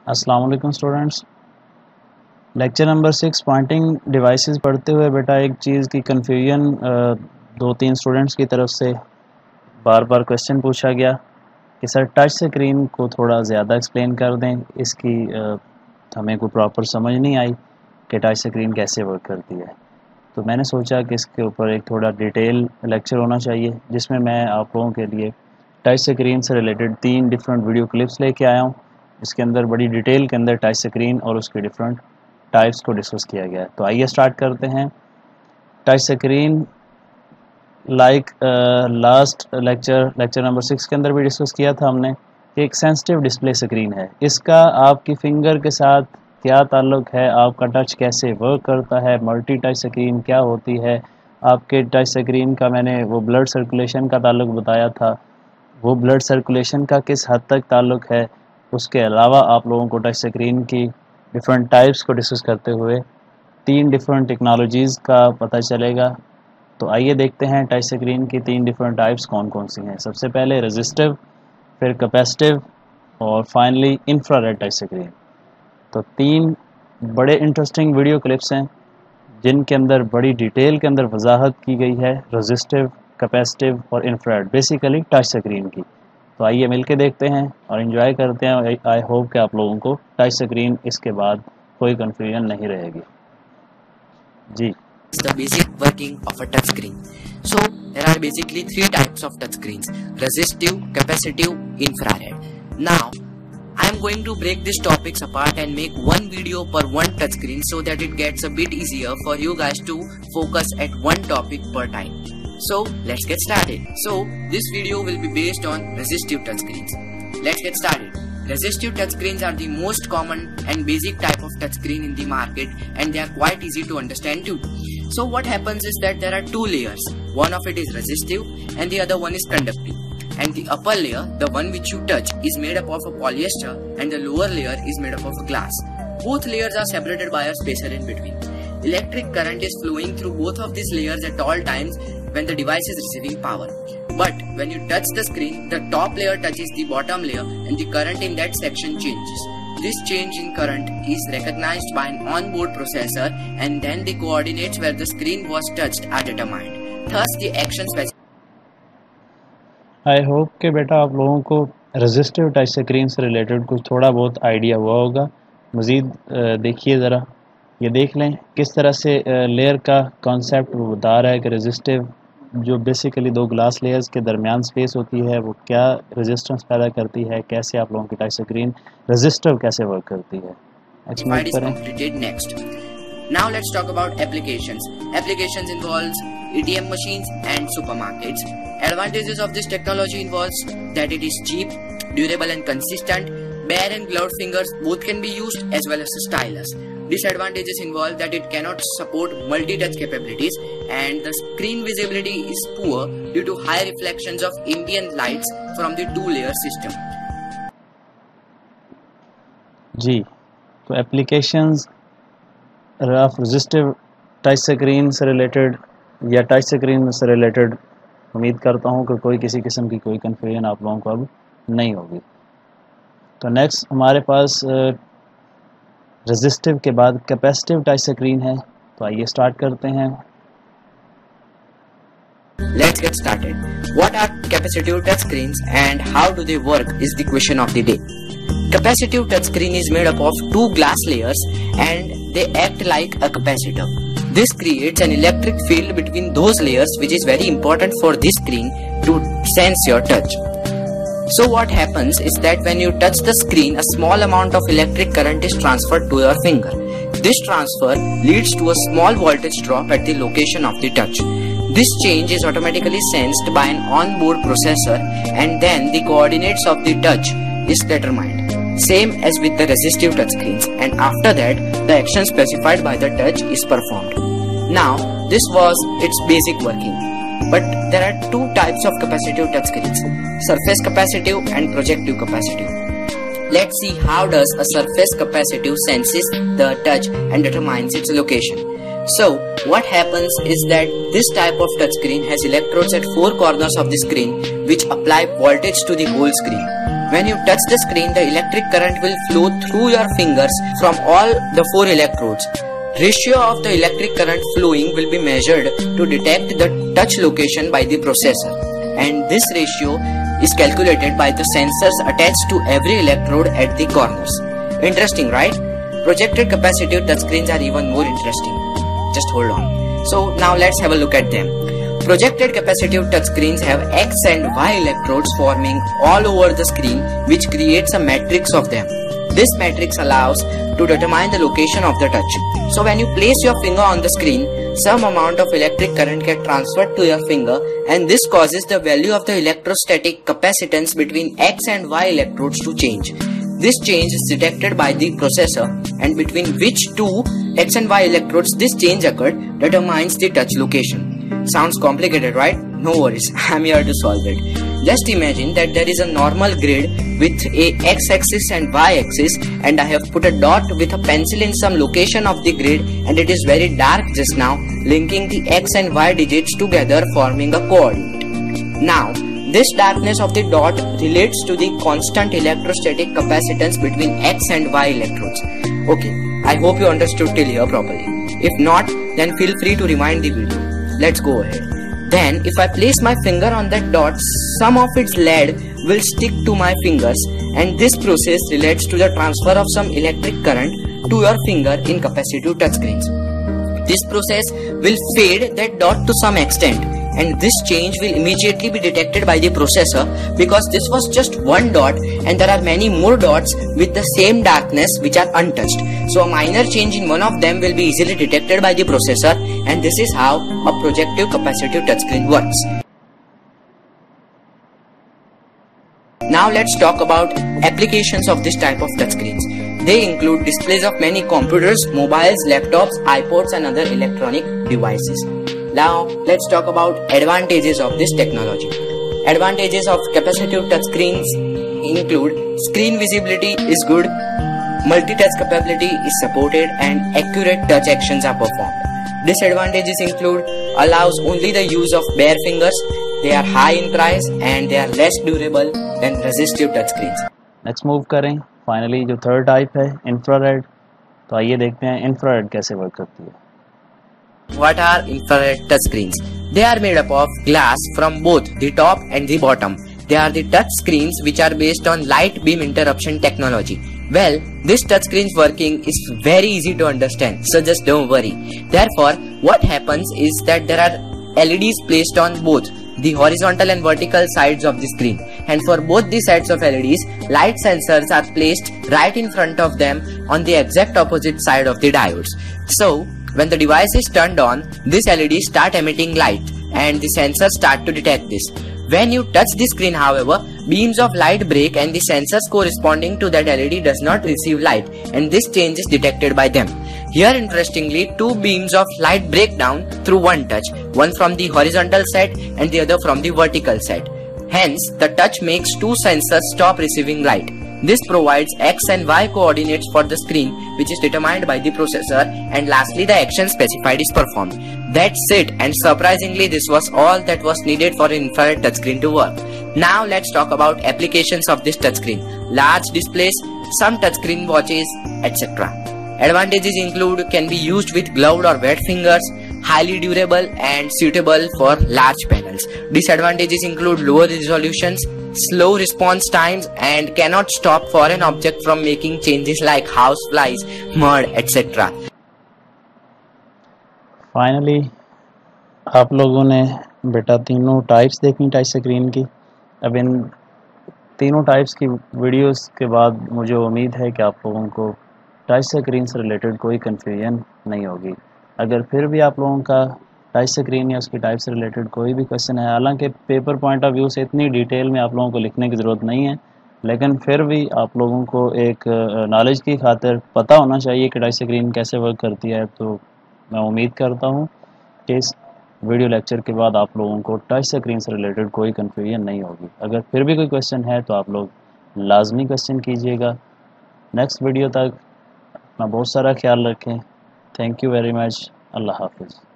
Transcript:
अस्सलाम वालेकुम students. Lecture number 6 pointing devices पढ़ते हुए बेटा एक चीज़ की कन्फ्यूजन 2-3 स्टूडेंट्स की तरफ से बार बार क्वेश्चन पूछा गया कि सर टच स्क्रीन को थोड़ा ज़्यादा एक्सप्लेन कर दें। इसकी हमें कोई प्रॉपर समझ नहीं आई कि टच स्क्रीन कैसे वर्क करती है। तो मैंने सोचा कि इसके ऊपर एक थोड़ा डिटेल लेक्चर होना चाहिए, जिसमें मैं आप लोगों के लिए टच स्क्रीन से रिलेटेड 3 डिफरेंट वीडियो क्लिप्स लेके आया हूँ। इसके अंदर बड़ी डिटेल के अंदर टच स्क्रीन और उसके डिफरेंट टाइप्स को डिस्कस किया गया है। तो आइए स्टार्ट करते हैं। Touch screen like last lecture number 6 के अंदर भी डिस्कस किया था हमने कि एक सेंसिटिव डिस्प्ले स्क्रीन है। इसका आपकी फिंगर के साथ क्या ताल्लुक है, आपका टच कैसे वर्क करता है, मल्टी टच स्क्रीन क्या होती है, आपके टच स्क्रीन का मैंने वो ब्लड सर्कुलेशन का ताल्लुक बताया था, वो ब्लड सर्कुलेशन का किस हद तक ताल्लुक है। उसके अलावा आप लोगों को टच स्क्रीन की डिफरेंट टाइप्स को डिस्कस करते हुए 3 डिफरेंट टेक्नोलॉजीज़ का पता चलेगा। तो आइए देखते हैं टच स्क्रीन की 3 डिफरेंट टाइप्स कौन कौन सी हैं। सबसे पहले रेजिस्टिव, फिर कैपेसिटिव और फाइनली इंफ्रारेड टच स्क्रीन। तो 3 बड़े इंटरेस्टिंग वीडियो क्लिप्स हैं जिनके अंदर बड़ी डिटेल के अंदर वजाहत की गई है रेजिस्टिव, कैपेसिटिव और इंफ्रारेड, बेसिकली टच स्क्रीन की। तो आइए मिलके देखते हैं और एंजॉय करते हैं। आई होप कि आप लोगों को टच स्क्रीन इसके बाद कोई कंफ्यूजन नहीं रहेगी। जी, The basic working of a touch screen. So there are basically 3 types of touch screens: resistive, capacitive, infrared. Now I am going to break these topics apart and make one video per one touch screen so that it gets a bit easier for you guys to focus at one topic per time. So let's get started. So this video will be based on resistive touch screens. Let's get started. Resistive touchscreens are the most common and basic type of touchscreen in the market, and they are quite easy to understand too. So what happens is that there are 2 layers. One of it is resistive and the other one is conductive. And the upper layer, the one which you touch, is made up of a polyester, and the lower layer is made up of glass. Both layers are separated by a spacer in between. Electric current is flowing through both of these layers at all times when the device is receiving power. But when you touch the screen, the top layer touches the bottom layer and the current in that section changes. This change in current is recognized by an onboard processor, and then the coordinates where the screen was touched are determined. Thus the action specified. I hope कि बेटा आप लोगों को resistive touch screen से related कुछ थोड़ा बहुत idea हुआ होगा। मज़ीद देखिए ज़रा, ये देख लें किस तरह से लेयर का कॉन्सेप्ट वो बता रहा है कि रेजिस्टिव जो बेसिकली 2 ग्लास लेयर्स के दरमियान स्पेस होती है वो क्या रेजिस्टेंस पैदा करती है, कैसे आप लोगों की टच स्क्रीन रेजिस्टिव कैसे वर्क करती है। एक्सप्लेन करें। Next. Now let's talk about applications. Applications involves ATM machines and supermarkets. Advantages of this technology involves that it is cheap, durable and consistent. Bare and gloved fingers both can be used, as well as a stylus. Disadvantages involve that it cannot support multi-touch capabilities, and the screen visibility is poor due to high reflections of ambient lights from the 2-layer system. जी, तो applications of resistive touch screen से related या touch screen से related उम्मीद करता हूँ कि कोई किसी किस्म की कोई कन्फ्यूजन आप लोगों को अब नहीं होगी। तो नेक्स्ट हमारे पास रेजिस्टिव के बाद कैपेसिटिव टच स्क्रीन है। तो आइए स्टार्ट करते हैं। Let's get started. What are capacitive touchscreens and how do they work is the question of the day. Capacitive touchscreen is made up of 2 glass layers and they act like a capacitor. This creates an electric field between those layers, which is very important for this screen to sense your touch. So what happens is that when you touch the screen, a small amount of electric current is transferred to your finger. This transfer leads to a small voltage drop at the location of the touch. This change is automatically sensed by an onboard processor, and then the coordinates of the touch is determined, same as with the resistive touchscreens, and after that the action specified by the touch is performed. Now this was its basic working. But there are 2 types of capacitive touchscreens: surface capacitive and projective capacitive. Let's see how does a surface capacitive senses the touch and determines its location. So what happens is that this type of touchscreen has electrodes at 4 corners of the screen which apply voltage to the whole screen. When you touch the screen, the electric current will flow through your fingers from all the 4 electrodes. Ratio of the electric current flowing will be measured to detect the touch location by the processor, and this ratio is calculated by the sensors attached to every electrode at the corners. Interesting, right? Projected capacitive touchscreens are even more interesting. Just hold on. So now let's have a look at them. Projected capacitive touchscreens have X and Y electrodes forming all over the screen, which creates a matrix of them. This matrix allows to determine the location of the touch. So when you place your finger on the screen, some amount of electric current gets transferred to your finger, and this causes the value of the electrostatic capacitance between X and Y electrodes to change. This change is detected by the processor, and between which two X and Y electrodes this change occurred determines the touch location. Sounds complicated, right? No worries, I'm here to solve it. Just imagine that there is a normal grid with a x-axis and y-axis, and I have put a dot with a pencil in some location of the grid, and it is very dark just now, linking the x and y digits together forming a coordinate. Now, this darkness of the dot relates to the constant electrostatic capacitance between x and y electrodes. Okay, I hope you understood till here properly. If not, then feel free to rewind the video. Let's go ahead. Then if I place my finger on that dot, some of its lead will stick to my fingers, and this process relates to the transfer of some electric current to your finger in capacitive touchscreens. This process will fade that dot to some extent, and this change will immediately be detected by the processor because this was just one dot and there are many more dots with the same darkness which are untouched. So a minor change in one of them will be easily detected by the processor, and this is how a projective capacitive touchscreen works. Now let's talk about applications of this type of touchscreens. They include displays of many computers, mobiles, laptops, iPods and other electronic devices. Now let's talk about advantages of this technology. Advantages of capacitive touchscreens include screen visibility is good, multitouch capability is supported, and accurate touch actions are performed. Disadvantages include allows only the use of bare fingers, they are high in price, and they are less durable than resistive touchscreens. Next move करें finally जो third type है infrared. तो आइए देखते हैं infrared कैसे work करती है। What are infrared touchscreens? They are made up of glass from both the top and the bottom. They are the touch screens which are based on light beam interruption technology. Well, this touchscreen's working is very easy to understand, so just don't worry. Therefore, what happens is that there are LEDs placed on both the horizontal and vertical sides of the screen, and for both the sides of LEDs, light sensors are placed right in front of them on the exact opposite side of the diodes. So, when the device is turned on, this LED start emitting light and the sensors start to detect this. When you touch the screen, however, beams of light break and the sensors corresponding to that LED does not receive light, and this change is detected by them. Here interestingly, two beams of light break down through one touch, one from the horizontal side and the other from the vertical side. Hence, the touch makes two sensors stop receiving light. This provides X and Y coordinates for the screen, which is determined by the processor, and lastly the action specified is performed. That's it, and surprisingly this was all that was needed for an infrared touchscreen to work. Now let's talk about applications of this touchscreen. Large displays, some touchscreen watches, etc. Advantages include can be used with gloved or wet fingers, highly durable and suitable for large panels. Disadvantages include lower resolutions, slow response times, and cannot stop foreign object from making changes like houseflies, mud, etc. Finally आप लोगों ने बेटा तीनों types देखी touch screen की। अब इन तीनों types की वीडियोस के बाद मुझे उम्मीद है कि आप लोगों को टच स्क्रीन से रिलेटेड कोई कन्फ्यूजन नहीं होगी। अगर फिर भी आप लोगों का टच स्क्रीन या उसकी टाइप से रिलेटेड कोई भी क्वेश्चन है, हालांकि पेपर पॉइंट ऑफ व्यू से इतनी डिटेल में आप लोगों को लिखने की ज़रूरत नहीं है, लेकिन फिर भी आप लोगों को एक नॉलेज की खातिर पता होना चाहिए कि टच स्क्रीन कैसे वर्क करती है। तो मैं उम्मीद करता हूँ कि इस वीडियो लेक्चर के बाद आप लोगों को टच स्क्रीन से रिलेटेड कोई कन्फ्यूजन नहीं होगी। अगर फिर भी कोई क्वेश्चन है तो आप लोग लाजमी क्वेश्चन कीजिएगा। नेक्स्ट वीडियो तक अपना बहुत सारा ख्याल रखें। Thank you very much. अल्लाह हाफिज़।